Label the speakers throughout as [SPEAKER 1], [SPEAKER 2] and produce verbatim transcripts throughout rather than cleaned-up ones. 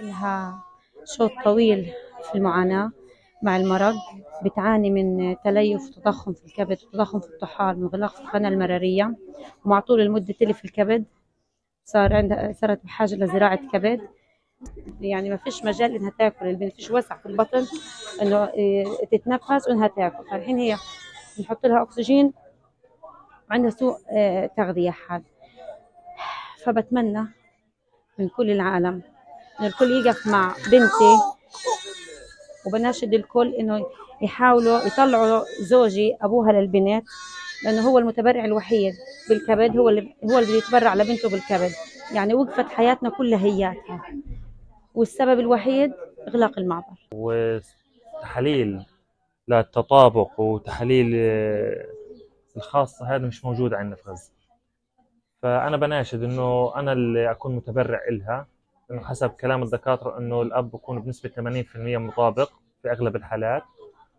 [SPEAKER 1] لها شوط طويل في المعاناة مع المرض. بتعاني من تليف وتضخم في الكبد وتضخم في الطحال وانغلاق في القناة المرارية، ومع طول المدة تلف الكبد، صار عندها صارت بحاجة لزراعة كبد. يعني ما فيش مجال انها تاكل، البنت فيش وسع في البطن انه إيه، تتنفس وانها تاكل. فالحين هي بنحط لها اكسجين وعندها سوء آه، تغذية حاد. فبتمنى من كل العالم إن الكل يقف مع بنتي، وبناشد الكل إنه يحاولوا يطلعوا زوجي أبوها للبنت، لأنه هو المتبرع الوحيد بالكبد، هو اللي هو اللي بيتبرع لبنته بالكبد. يعني وقفت حياتنا كلها هياتها، والسبب الوحيد إغلاق المعبر.
[SPEAKER 2] وتحاليل للتطابق وتحاليل آه، الخاصة هذا مش موجود عندنا في غزة. فأنا بناشد إنه أنا اللي أكون متبرع إلها، إنه حسب كلام الدكاترة إنه الأب بيكون بنسبة ثمانين بالمئة مطابق في أغلب الحالات.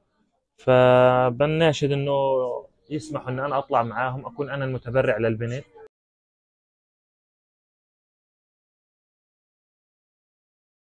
[SPEAKER 2] فبناشد إنه يسمحوا إن أنا أطلع معاهم، أكون أنا المتبرع للبنت،